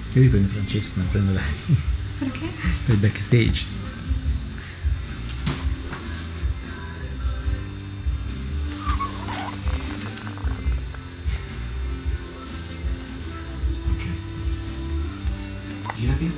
Io riprendo Francesco, non prendo lei. Perché? Per il backstage. Ok. Girati.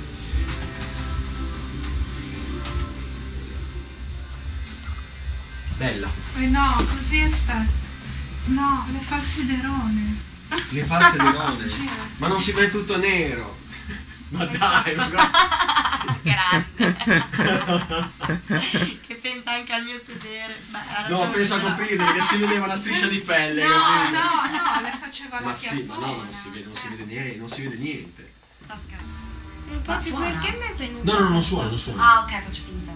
Bella. No, così aspetta. No, le falsiderone. Le false leone. Gira. Ma non si vede tutto nero. Ma dai, Grande. Che pensa anche al mio sedere. Beh, ha no, ragione, penso a però. coprire che si vedeva la striscia di pelle. No, capito? no, le faceva la Ma sì, ma chiappona. no, non si vede niente, non si vede niente. Ok. Infatti, suona? perché mi è venuto? No, non suona, non suona. Ah, ok, faccio finta.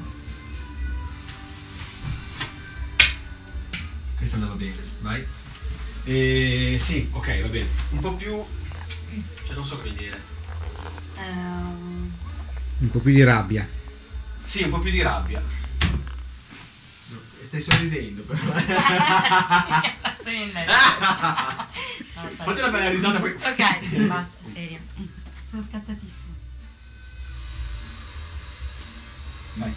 Questa andava bene, vai. Sì, ok, va bene. Un po' più. Cioè non so come dire. Un po' più di rabbia. Sì, un po' più di rabbia. No, stai sorridendo però. Cazzo mi indetto. Fate una bella risata poi. Ok, basta, serio. Sono scazzatissima. Vai.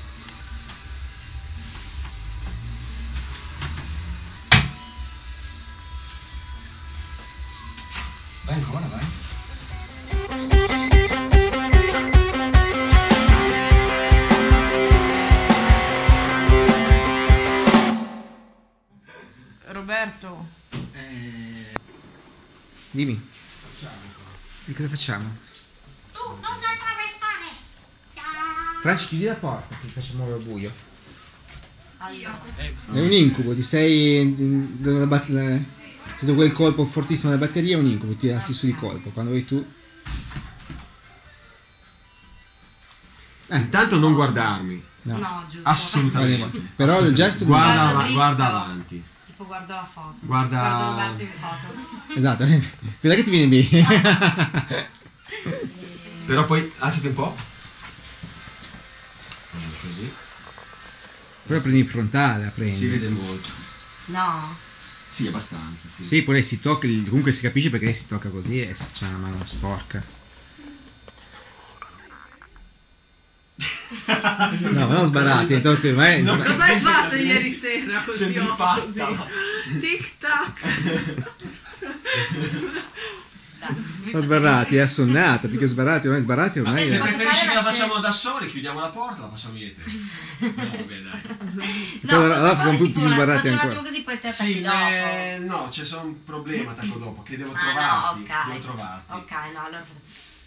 Vai ancora, vai. Roberto. Dimmi. Di cosa facciamo? Tu non attraversare! Franci, chiudi la porta che facciamo al buio. Allora. È un incubo, ti sei. Se tu quel colpo fortissimo della batteria è un incubo, ti alzi su di colpo. Quando vuoi tu. Intanto non guardarmi. No. No, giusto. Assolutamente. Però il gesto Guarda, Guardo dritto. guarda avanti. Tipo guardo la foto. Guarda- Guardo Roberto in foto. Esatto, vedrai che ti viene bene. Però poi alzati un po'. Così. Poi la prendi in frontale, la prendi. Si vede molto. No. Sì, abbastanza. Sì. Sì, poi lei si tocca, comunque si capisce perché lei si tocca così e c'ha una mano sporca. No, ma non sbarate, tocca mai. No. Cosa hai fatto ieri sera così? Sembri fatta. Tic tac. Non sbarrati, è assonnata, perché sbarati, ormai sbarati Ma ormai. se Posso preferisci fare che la una facciamo da soli, chiudiamo la porta, la facciamo io e te. No, vabbè, dai. Allora siamo tipo più sbarrati faccio un ancora. attimo così, poi te attacchi Sì, dopo. no, c'è solo un problema, attacco dopo, che devo Ah, trovarti. no, ok. Devo trovarti. Ok, no, allora faccio.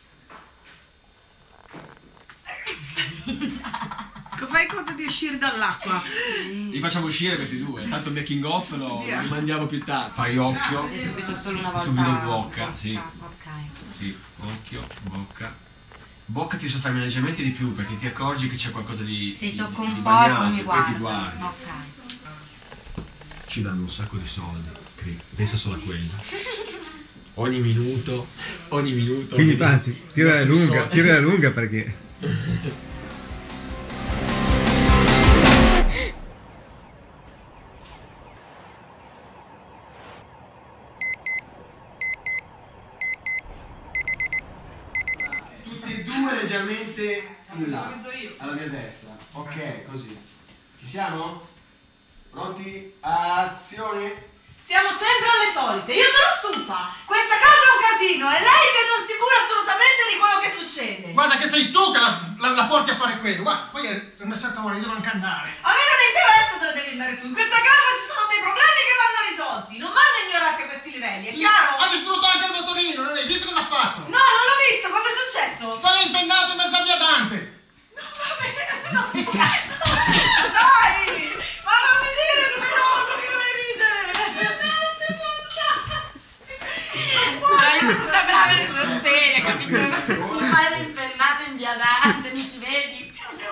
Fai conto di uscire dall'acqua. Li facciamo uscire questi due, tanto il making off lo Via. rimandiamo più tardi. Fai occhio. E subito solo una volta. Subito bocca, sì. Ok. Sì, occhio, bocca. Bocca ti soffermi leggermente di più perché ti accorgi che c'è qualcosa di. Se di- tocco di un po' e poi bagnato, mi poi ti guardo. guardi. Ok. Ci danno un sacco di soldi, pensa solo a quello. Ogni minuto. Quindi anzi, tira la lunga perché. Tutti e due leggermente in là, alla mia destra. Ok, così. Ci siamo? Pronti? Azione! Siamo sempre alle solite, io sono stufa. Questa casa è un casino e lei che non si cura assolutamente di quello che succede. Guarda che sei tu che la porti a fare quello. Guarda, poi a una certa ora io devo anche andare. A me non interessa dove devi andare tu. In questa casa ci sono dei problemi che vanno risolti. Non vanno ignorati a questi livelli, è chiaro? Ha distrutto anche il motorino, non hai visto cosa ha fatto? No, non l'ho visto, cosa è successo? Fa l'impennato in mezzo a via Dante. No, che cazzo? Dai! Ma non mi dire però, non mi fai ridere! Dai, sono tutta brava nel serie, capito? Mi fai l'impennato in via Dante, mi ci vedi?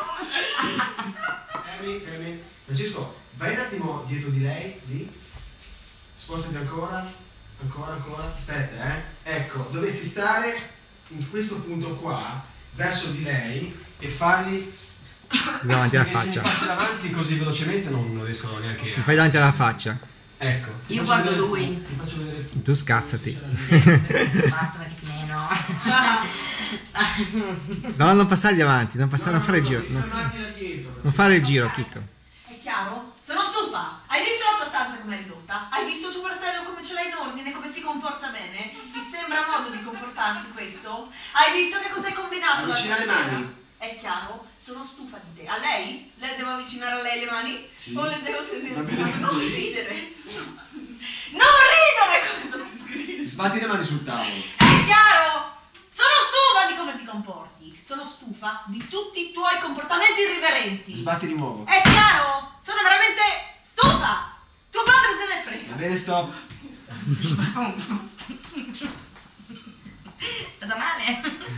Fermi. Francesco, vai un attimo dietro di lei, lì. Spostati ancora. Aspetta, Ecco, dovresti stare in questo punto qua, verso di lei, e fargli. Davanti alla Perché se faccia. mi passi davanti così velocemente non riescono neanche Mi fai davanti alla faccia. Ecco. Io ti faccio guardo vedere- lui. Ti faccio vedere. Tu scazzati. Basta perché ti meno. No, non passargli avanti, non fare il giro. Fermati da dietro. Non fare il giro, Chicco. È chiaro? Sono stufa! Hai visto la tua stanza com'è ridotta? Hai visto tuo fratello come ce l'ha in ordine, come si comporta bene? Ti sembra modo di comportarti questo? Hai visto che cosa hai combinato Avvicina le sera? mani. È chiaro? Sono stufa di te. A lei? Le devo avvicinare a lei le mani? Sì. O le devo sentire? Va bene Non così. ridere! Non ridere quando ti scrivi! Sbatti le mani sul tavolo. È chiaro? Sono stufa di come ti comporti. Sono stufa di tutti i tuoi comportamenti irriverenti. Sbatti di nuovo. È chiaro? Sono veramente stufa. Tuo padre se ne frega. Va bene, stop. È da male.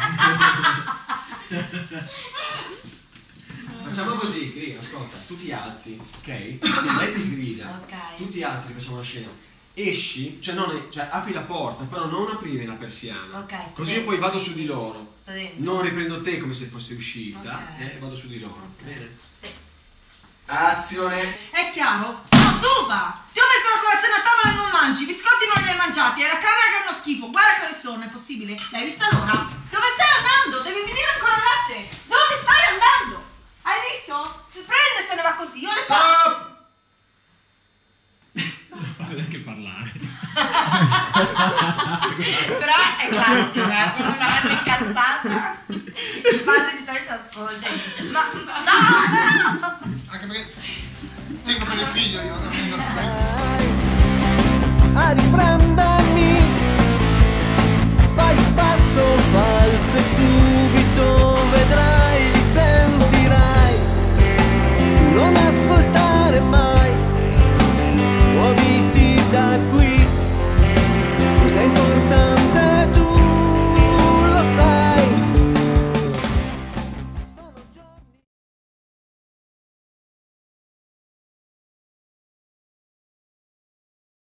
Facciamo così, Cri, ascolta, tu ti alzi, ok? Quindi lei ti sgrida, Ok. tu ti alzi, facciamo una scena. Esci, cioè apri la porta, però non aprire la persiana. Ok, sto Così dentro, poi vado su quindi. di loro. Sto dentro. Non riprendo te come se fossi uscita, Ok. vado su di loro. Ok. Bene? Sì. Azione! È chiaro? Sono stufa. Ti ho messo la colazione a tavola e non mangi. I biscotti non li hai mangiati. È la camera che è uno schifo. Guarda che sono, è possibile? L'hai vista l'ora? Dove stai andando? Devi venire ancora a latte. Dove stai andando? Hai visto? Si prende e se ne va così. Io le Stop! Non fare neanche parlare. Però è classico, quando una vanno incazzata, il padre di solito ascolta e dice ma no! Anche perché tengo per il figlio io, non mi a rifrano